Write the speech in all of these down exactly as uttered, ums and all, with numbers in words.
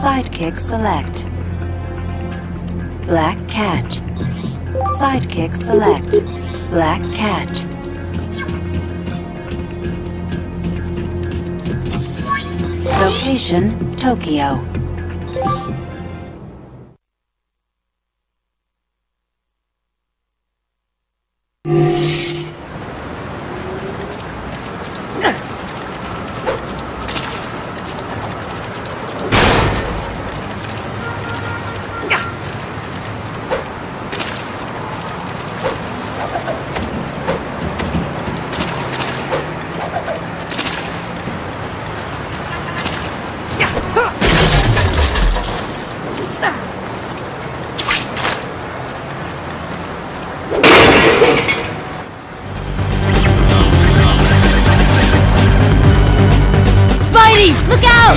Sidekick select. Black catch. Sidekick select. Black catch. Location, Tokyo. Look out!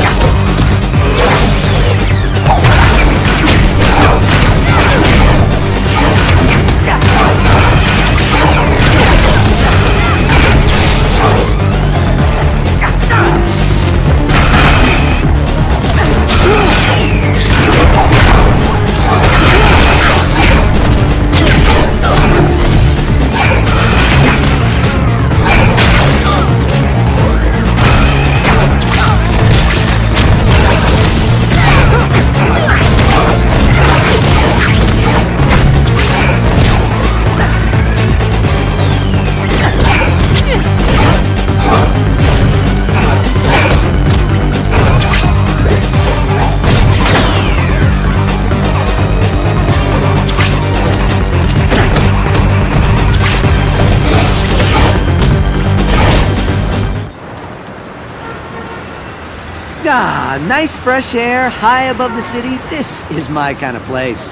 Ah, nice fresh air, high above the city. This is my kind of place.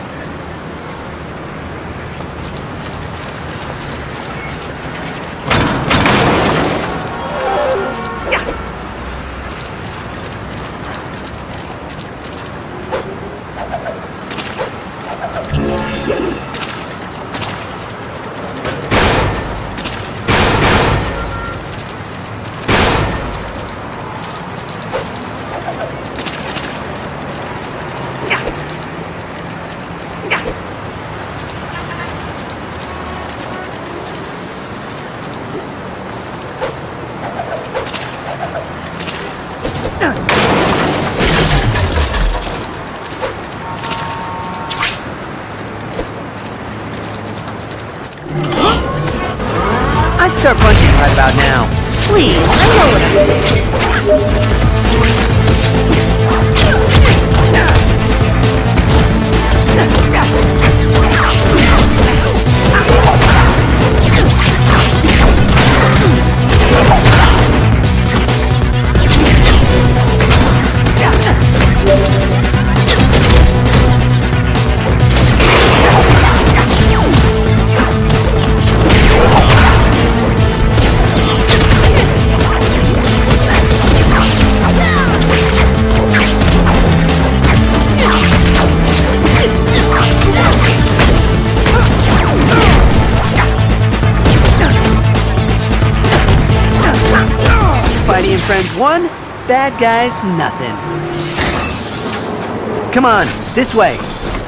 I'd start punching right about now. Please, I know what I'm doing. Spidey and friends one, bad guys nothing. Come on, this way.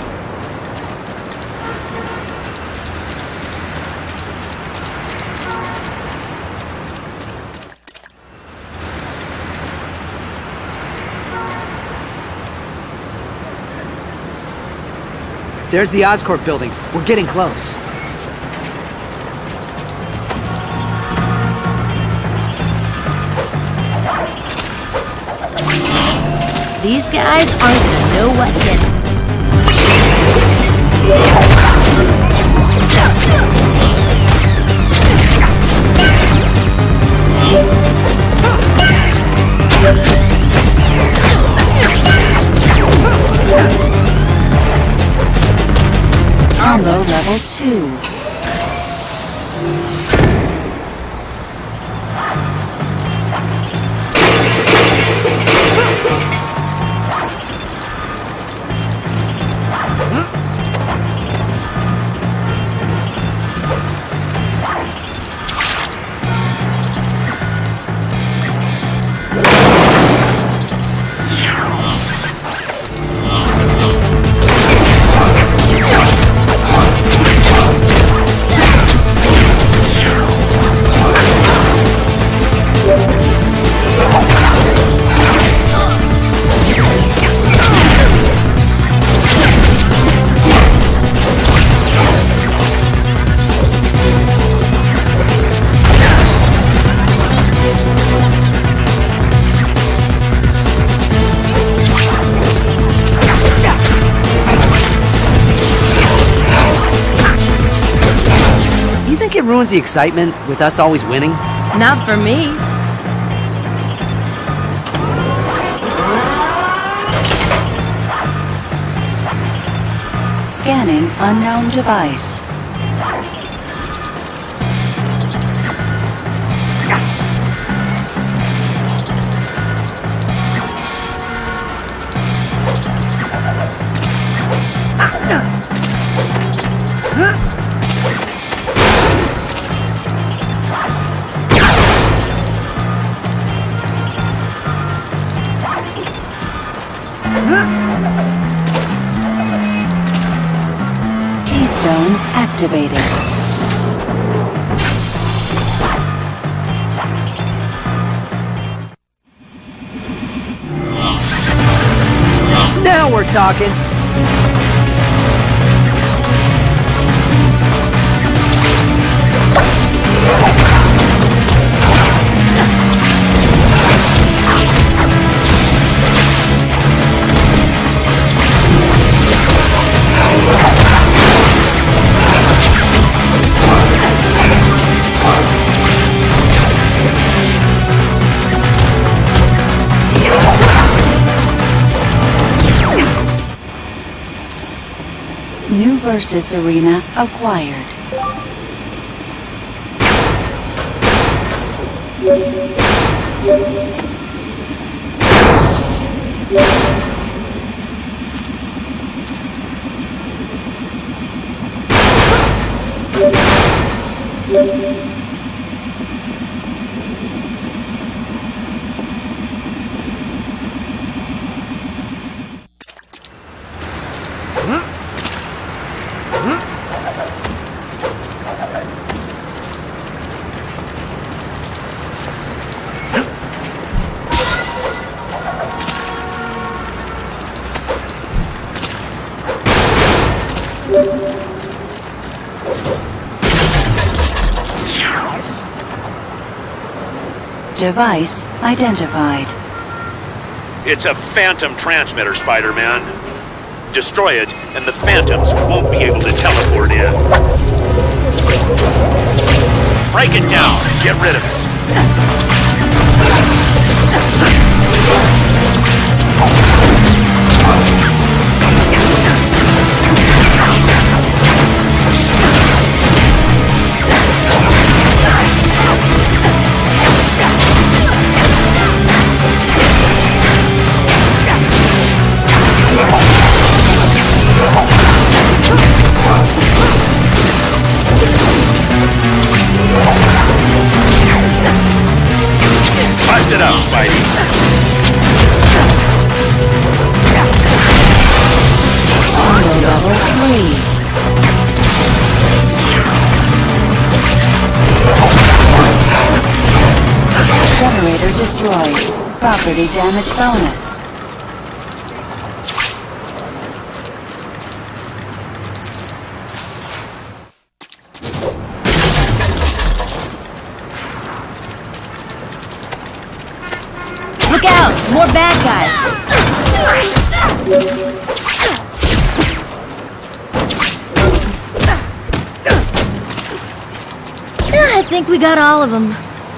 There's the Oscorp building. We're getting close. These guys aren't gonna know what hit them. Combo level two. ruins the excitement with us always winning. Not for me. Scanning unknown device. Keystone activated. Now we're talking. New Versus Arena acquired. Device identified. It's a Phantom transmitter, Spider-Man. Destroy it, and the Phantoms won't be able to teleport in. Break it down. Get rid of it. Bust it up, Spidey. Level three. Generator destroyed. Property damage bonus. Look out! More bad guys! I think we got all of them.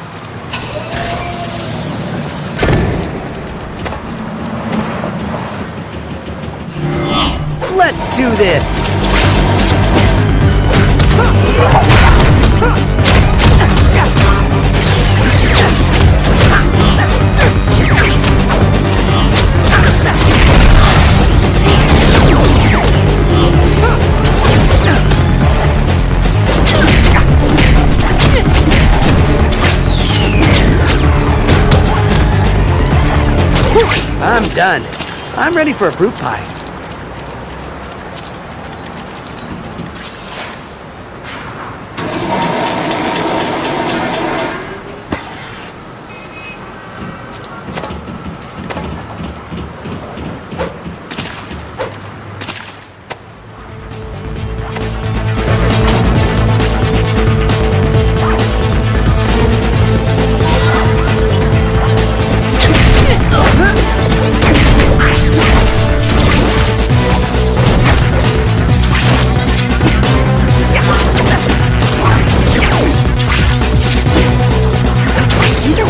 Let's do this! I'm done. I'm ready for a fruit pie.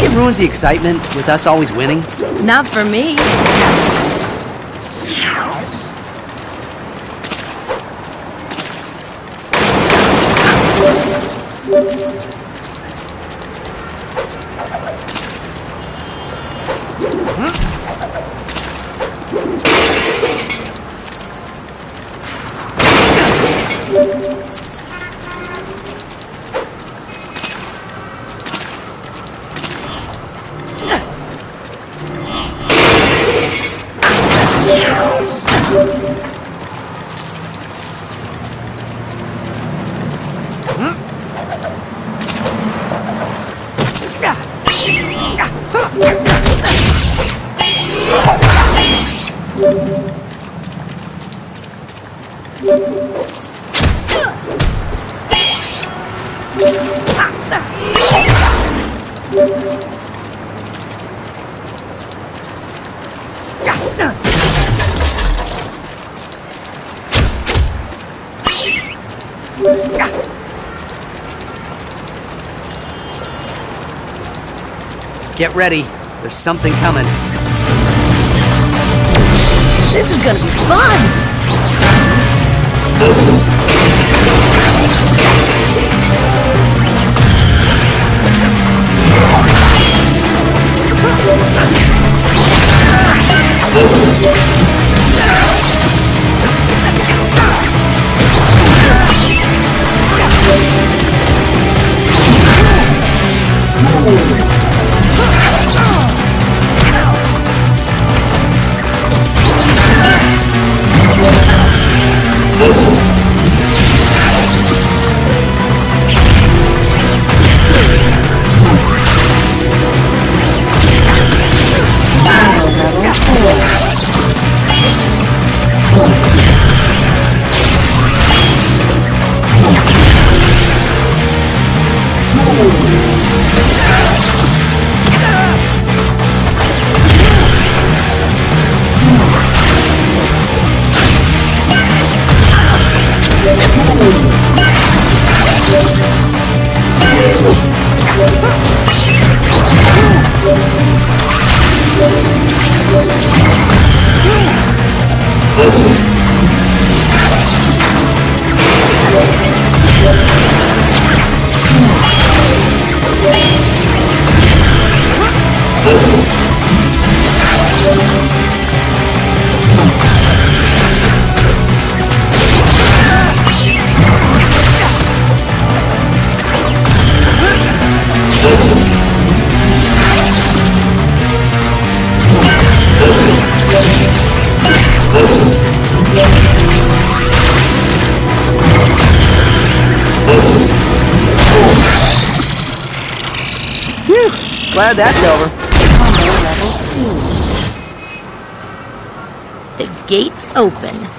it ruins the excitement with us always winning? Not for me. Get ready. There's something coming. This is gonna be fun! Glad that's over. Combo level two. The gates open.